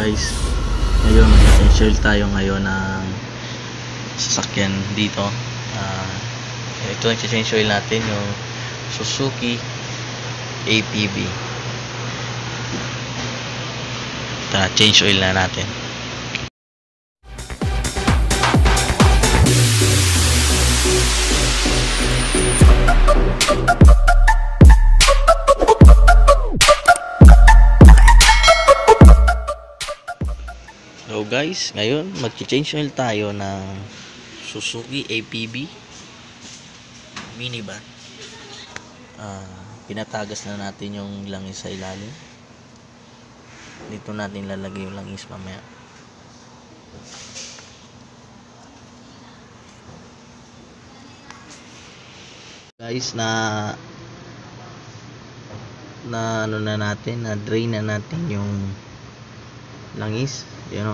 guys, ngayon mag-change tayo ngayon ng sasakyan dito. Ito ang change oil natin, yung Suzuki APV. Change oil na natin. So guys, ngayon mag-change oil tayo ng Suzuki APV minivan. Pinatagas na natin yung langis sa ilalim. Dito natin lalagay yung langis mamaya. Guys, na drain na natin yung langis,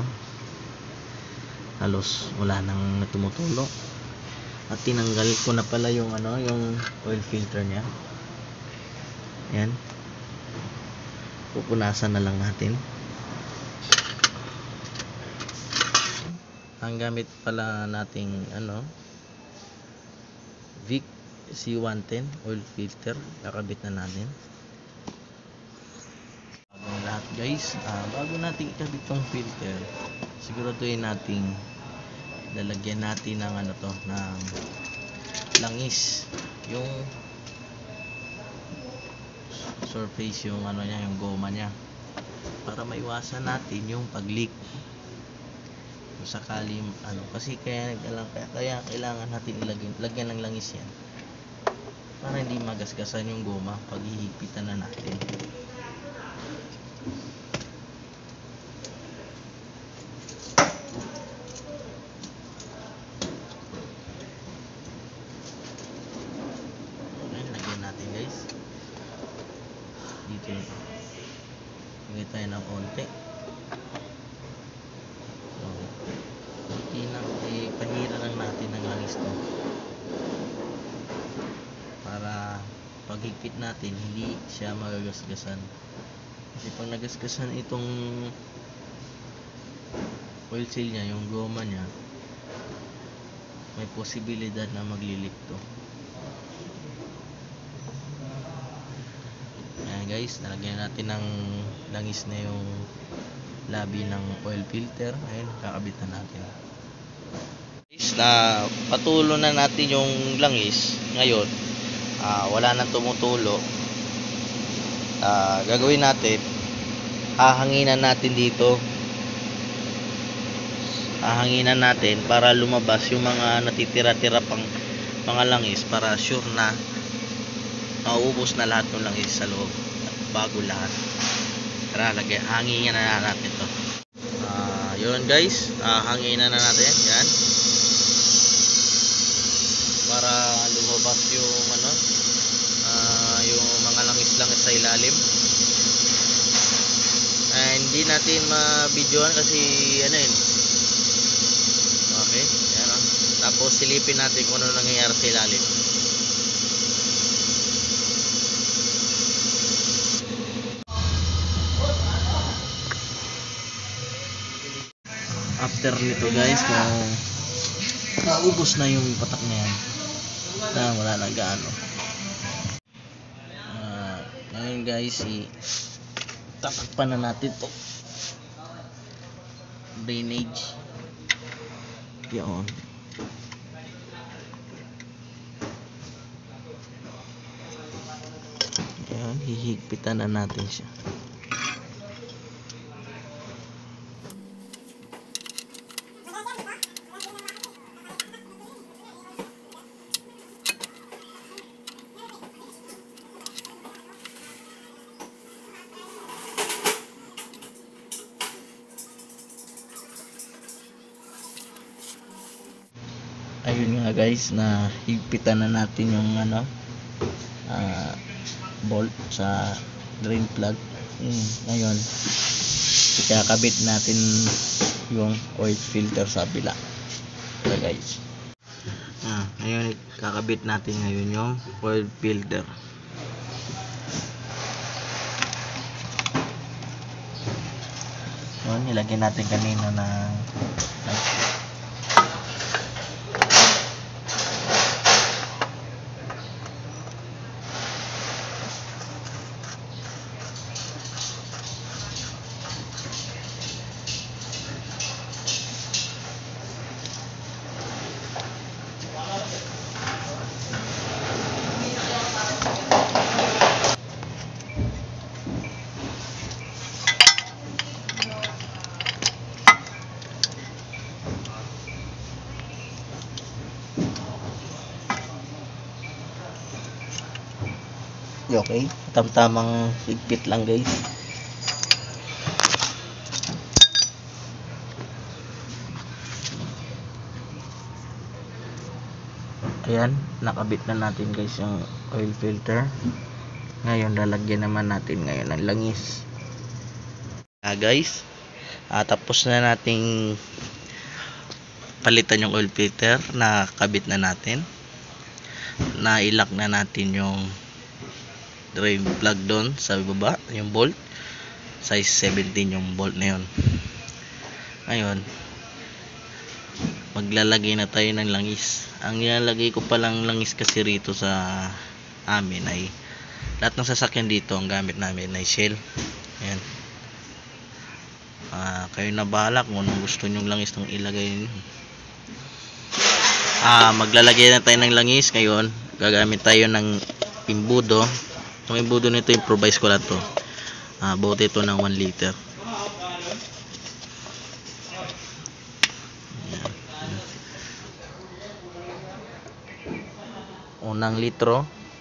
halos wala nang tumutulo. At tinanggal ko na pala yung yung oil filter niya. Yan, pupunasan na lang natin. Ang gamit pala nating Vic C110 oil filter, kakabit na natin. Lahat guys, bago natin ikabit tong filter, siguraduhin nating lalagyan natin ng ng langis, yung surface, yung niya, yung goma niya, para maiwasan natin yung pag-leak kung sakali kasi kaya kailangan natin lagyan ng langis yan para hindi magasgasan yung goma pag hihigpitan na natin. Dito lagay tayo ng konti. Pahira lang natin ng langis to para paghigpit natin hindi siya magagasgasan. Kasi pag nagasgasan itong oil seal nya, yung goma nya, may posibilidad na maglilik to. Guys, nalagyan natin ng langis na yung labi ng oil filter. Ayun, kakabit na natin. Guys, patulo na natin yung langis. Ngayon, wala nang tumutulo. Gagawin natin, hahanginan natin dito. Hahanginan natin para lumabas yung mga natitira-tira pang mga langis, para sure na maubos na lahat ng langis sa loob. Bago lahat, tara, hanginan na natin to. Yun guys, hanginan na natin yan para lumabas yung yung mga langis-langis sa ilalim. Hindi natin ma-videoan kasi okay, yan tapos silipin natin kung ano nangyayari sa ilalim. After nito guys, naubos na yung patak na yan, wala na gaano. Ngayon guys, tatakpan na natin to drainage. Yan, hihigpitan na natin siya. Ayun nga guys, na higpitan na natin yung bolt sa drain plug. Ngayon, ikakabit natin yung oil filter sa bila. So guys, ngayon ikakabit natin ngayon yung oil filter. Yun, nilagyan natin kanina na okay, tamtamang higpit lang guys. Ayan, nakabit na natin guys yung oil filter. Ngayon lalagyan naman natin ngayon ng langis. Guys, tapos na nating palitan yung oil filter, nakabit na natin. Na-ilock na natin yung drain plug doon sa baba, yung bolt size 17 yung bolt na yun. Ngayon maglalagay na tayo ng langis. Ang nilalagay ko palang langis kasi rito sa amin ay lahat ng sasakyan dito, ang gamit namin ay shell. Ayan. Kayo na bahala kung anong gusto nyong langis nang ilagay. Maglalagay na tayo ng langis. Ngayon gagamit tayo ng imbudo. Yung imbudo nito, improvise ko lang to. Bote ito ng 1 liter. Ayan. Unang litro.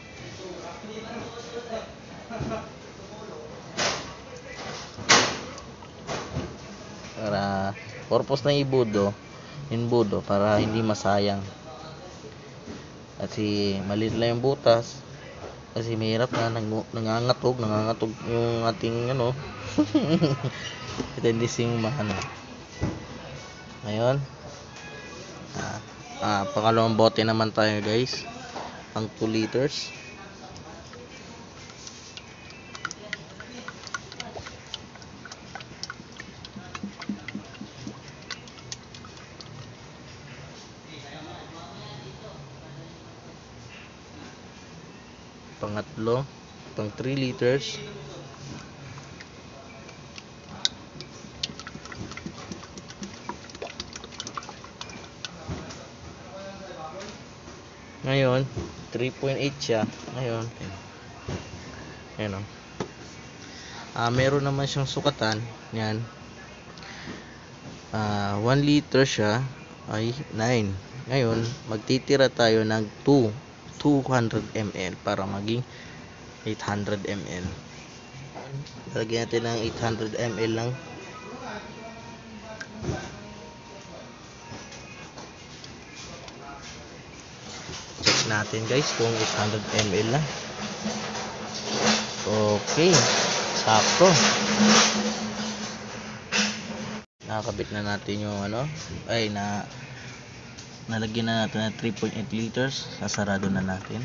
Para purpose ng imbudo para hindi masayang. Kasi maliit lang yung butas. Kasi mahirap na nangangatog yung ating tendency mahana. Ngayon pangalawang bote naman tayo guys, ang 2 liters. Pangatlo, pang 3 liters. Ngayon 3.8 siya. Ngayon ayan o. Meron naman siyang sukatan. Yan. 1 liter siya ay 9. Ngayon magtitira tayo ng 200 ml para maging 800 ml. Lagyan natin ng 800 ml lang. Check natin guys kung 800 ml lang. Okay, sakto. Nakakabit na natin yung nalagyan na natin ng 3.8 liters. Sasarado na natin.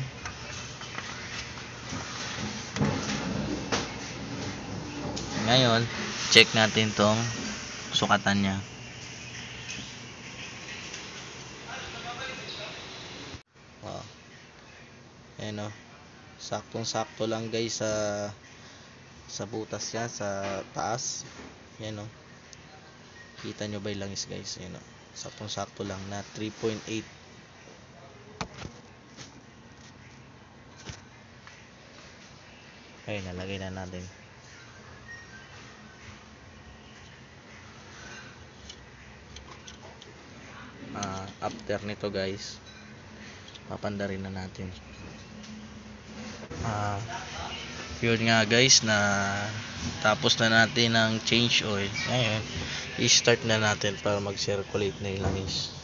Ngayon check natin tong sukatan nya. Ayan o, saktong sakto lang guys sa butas yan sa taas. Ayan o, kita nyo ba yung langis guys? Ayan o, saktong sakto lang na 3.8. Ayun, nalagay na natin. After nito guys, papandarin na natin. Yun nga guys, na tapos na natin ang change oil. Ngayon i-start na natin para mag-circulate na yung langis.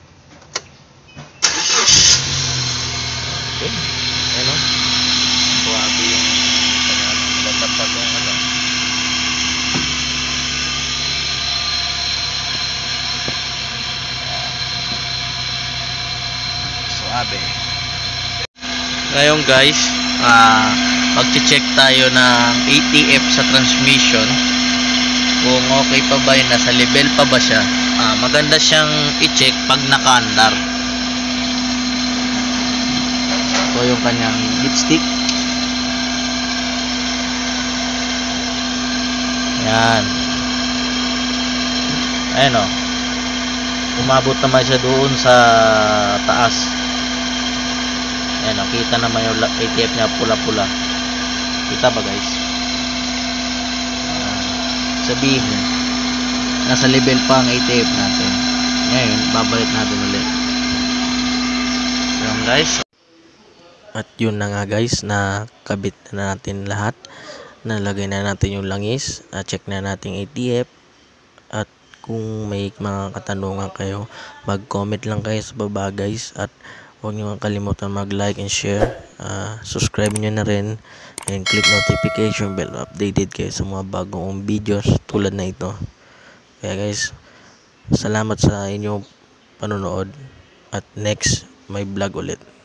Okay, ano, buhabi yung tapat yung suabe. Ngayon guys, mag-check tayo ng ATF sa transmission. kung okay pa ba yun, nasa level pa ba siya. Maganda siyang i-check pag naka-andar. Ito yung kanyang dipstick. Yan. Ayan o. Umabot naman siya doon sa taas. Ayan o. Kita naman yung ATF niya pula-pula. Kita ba guys? Sabihin nasa level pa ang ATF natin. Ngayon, babalik natin ulit. Ayan guys. At yun na nga guys, nakabit na natin lahat. Nalagay na natin yung langis, check na natin ATF, at kung may mga katanungan kayo, mag-comment lang kayo sa baba guys, at huwag nyo kalimutan mag-like and share, subscribe nyo na rin, and click notification bell, updated kayo sa mga bagong videos tulad na ito. Kaya guys, salamat sa inyong panonood, at next may vlog ulit.